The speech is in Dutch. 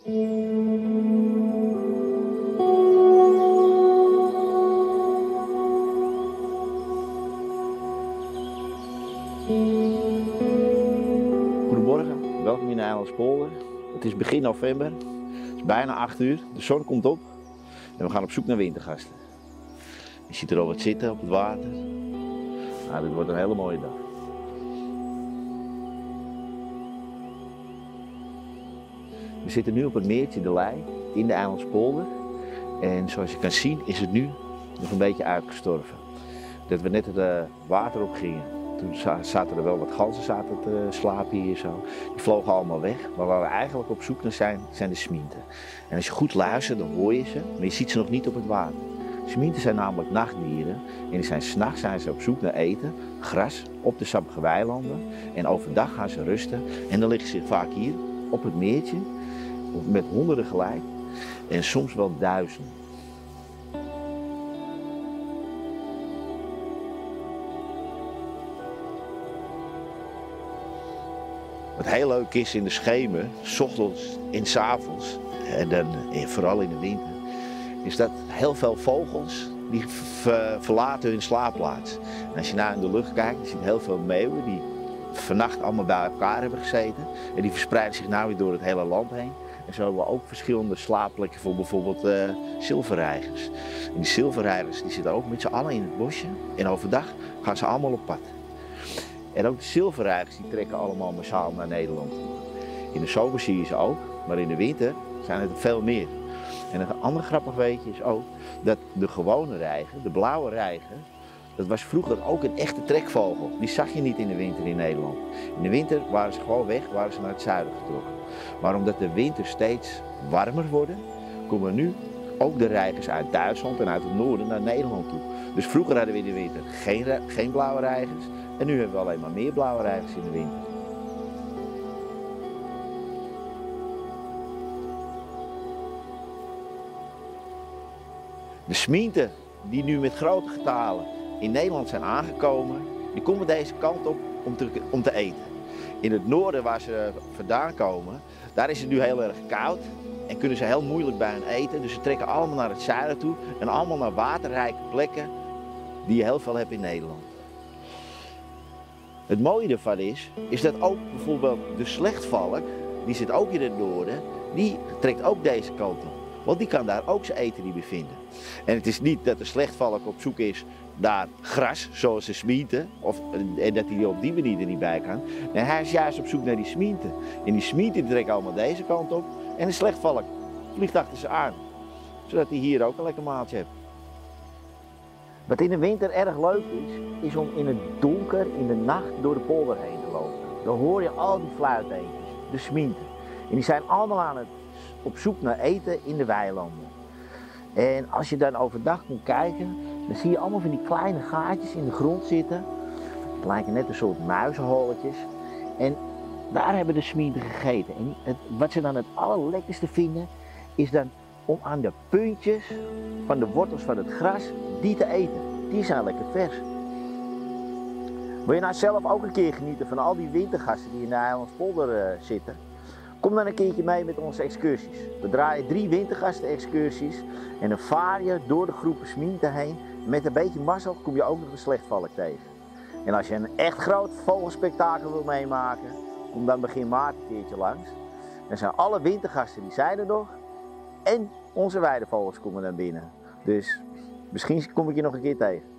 Goedemorgen, welkom in de Eilandspolder. Het is begin november, het is bijna 8 uur, de zon komt op en we gaan op zoek naar wintergasten. Je ziet er al wat zitten op het water. Nou, dit wordt een hele mooie dag. We zitten nu op het meertje De Ley in de Eilandspolder en zoals je kan zien is het nu nog een beetje uitgestorven. Dat we net het water op gingen. Toen zaten er wel wat ganzen te slapen hier zo. Die vlogen allemaal weg. Maar waar we eigenlijk op zoek naar zijn de smienten. En als je goed luistert, dan hoor je ze, maar je ziet ze nog niet op het water. Smienten zijn namelijk nachtdieren. En 's nachts zijn ze op zoek naar eten, gras op de sappige weilanden. En overdag gaan ze rusten. En dan liggen ze vaak hier op het meertje, met honderden gelijk. En soms wel duizenden. Wat heel leuk is in de schemer, 's ochtends en 's avonds, en dan vooral in de winter, is dat heel veel vogels die verlaten hun slaapplaats. En als je naar in de lucht kijkt, je ziet heel veel meeuwen die vannacht allemaal bij elkaar hebben gezeten. En die verspreiden zich nou weer door het hele land heen. En zo hebben we ook verschillende slaapplekken voor bijvoorbeeld zilverreigers. En die zilverreigers die zitten ook met z'n allen in het bosje. En overdag gaan ze allemaal op pad. En ook de zilverreigers die trekken allemaal massaal naar Nederland toe. In de zomer zie je ze ook, maar in de winter zijn het er veel meer. En een ander grappig weetje is ook dat de gewone reiger, de blauwe reiger, dat was vroeger ook een echte trekvogel. Die zag je niet in de winter in Nederland. In de winter waren ze gewoon weg, waren ze naar het zuiden getrokken. Maar omdat de winter steeds warmer worden, komen nu ook de reigers uit Duitsland en uit het noorden naar Nederland toe. Dus vroeger hadden we in de winter geen blauwe reigers. En nu hebben we alleen maar meer blauwe reigers in de winter. De smienten die nu met grote getalen in Nederland zijn aangekomen, die komen deze kant op om te eten. In het noorden waar ze vandaan komen, daar is het nu heel erg koud en kunnen ze heel moeilijk bij hen eten. Dus ze trekken allemaal naar het zuiden toe en allemaal naar waterrijke plekken die je heel veel hebt in Nederland. Het mooie ervan is dat ook bijvoorbeeld de slechtvalk, die zit ook in het noorden, die trekt ook deze kant op. Want die kan daar ook zijn eten niet bevinden. En het is niet dat de slechtvalk op zoek is naar gras, zoals de smienten, en dat hij op die manier er niet bij kan. Nee, hij is juist op zoek naar die smienten. En die smienten trekken allemaal deze kant op en de slechtvalk vliegt achter ze aan. Zodat hij hier ook een lekker maaltje heeft. Wat in de winter erg leuk is om in het donker, in de nacht, door de polder heen te lopen. Dan hoor je al die fluiteentjes, de smienten. En die zijn allemaal op zoek naar eten in de weilanden. En als je dan overdag moet kijken, dan zie je allemaal van die kleine gaatjes in de grond zitten. Het lijken net een soort muizenholletjes. En daar hebben de smienten gegeten. En wat ze dan het allerlekkerste vinden, is dan om aan de puntjes van de wortels van het gras die te eten. Die zijn lekker vers. Wil je nou zelf ook een keer genieten van al die wintergasten die in de Eilandspolder zitten? Kom dan een keertje mee met onze excursies. We draaien 3 wintergasten-excursies en dan vaar je door de groepen smienten heen. Met een beetje mazzel kom je ook nog een slechtvalk tegen. En als je een echt groot vogelspektakel wil meemaken, kom dan begin maart een keertje langs. Dan zijn alle wintergasten die zijn er nog en onze weidevogels komen dan binnen. Dus misschien kom ik je nog een keer tegen.